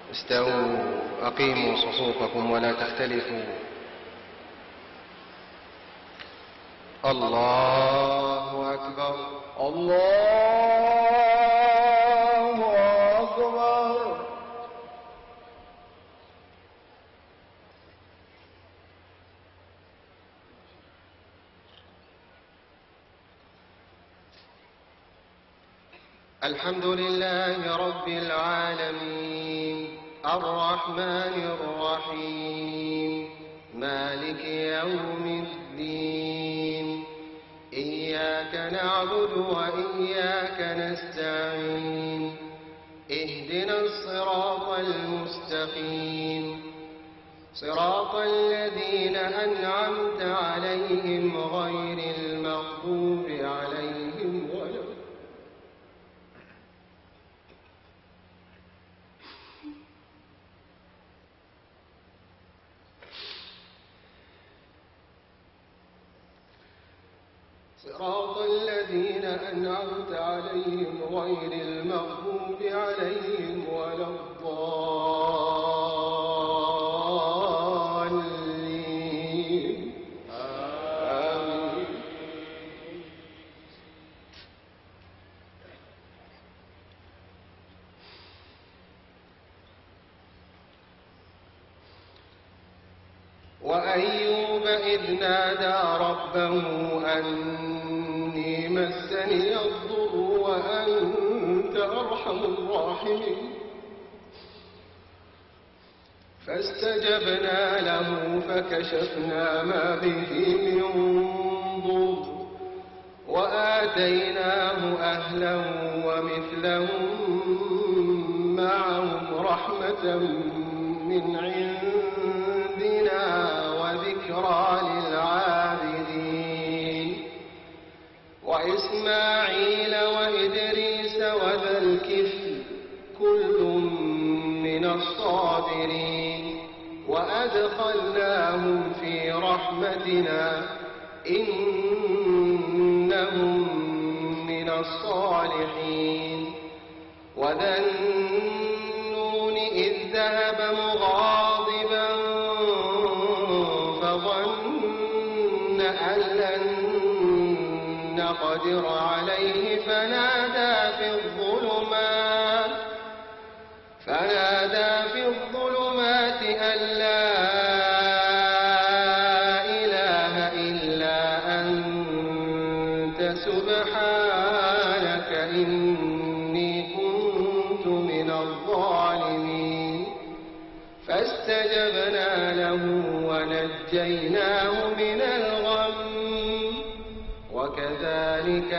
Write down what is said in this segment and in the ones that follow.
استووا أقيموا صفوفكم ولا تختلفوا. الله أكبر. الله أكبر. الحمد لله رب العالمين الرحمن الرحيم مالك يوم الدين إياك نعبد وإياك نستعين اهدنا الصراط المستقيم صراط الذين أنعمت عليهم غير المغضوب عليهم ولا صراط الذين أنعمت عليهم غير المغضوب عليهم ولا الضالين آمين. وأيوب إذ نادى ربه أني مسني الضر وأنت أرحم الراحمين فاستجبنا له فكشفنا ما به من ضر وآتيناه أهله ومثلهم معهم رحمة من عندنا وذكرى للعابدين وإسماعيل وإدريس وذا الكفل كل من الصابرين وأدخلناهم في رحمتنا إنهم من الصالحين وذا النون إذ ذهب مغاضبا فظن أن لن نقدر عليه فنادى في الظلمات أن لا إله إلا أنت سبحانك إني كنت من الظالمين فاستجبنا له ونجيناه من الغم وكذلك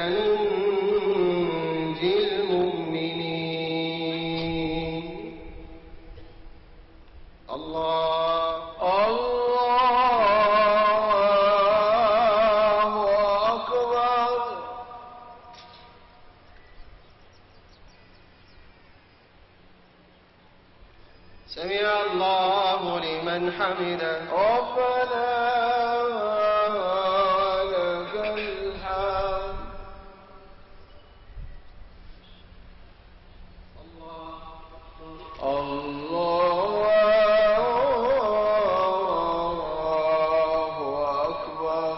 ننجي المؤمنين. الله أكبر. سمع الله لمن حمده ربنا لك الحمد. الله أكبر.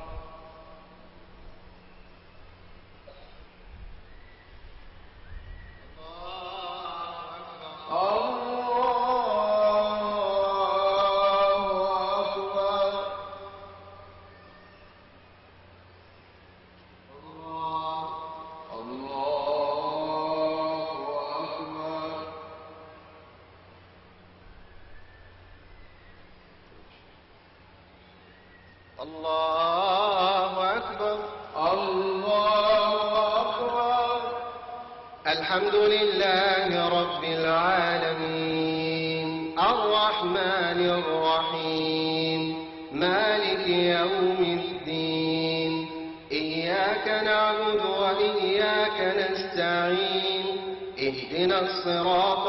الله أكبر. الله أكبر. الحمد لله رب العالمين الرحمن الرحيم مالك يوم الدين إياك نعبد وإياك نستعين اهدنا الصراط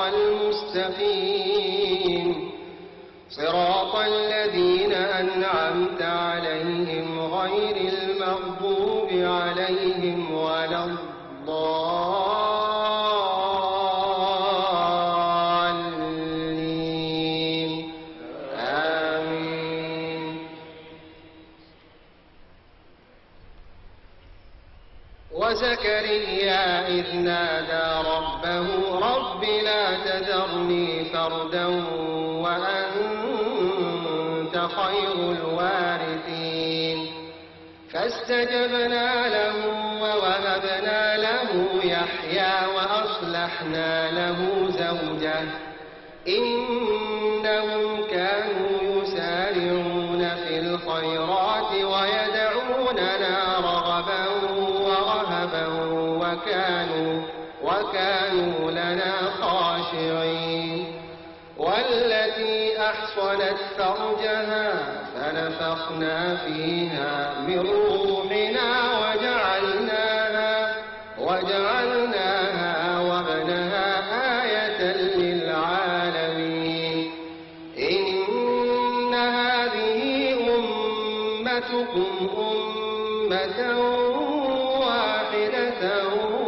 المستقيم صراط الذين أنعمت عليهم غير المغضوب عليهم ولا الضالين وزكريا إذ نادى ربه رب لا تذرني فردا وأنت خير الوارثين فاستجبنا له ووهبنا له يحيى وأصلحنا له زوجه إنهم كانوا يسارعون في الخيرات ويدعوننا رغبا ورهبا وكانوا لنا خاشعين والتي أحصنت فرجها فنفخنا فيها من روحنا وجعلناها وابنها آية للعالمين إن هذه أمتكم أمة واحدة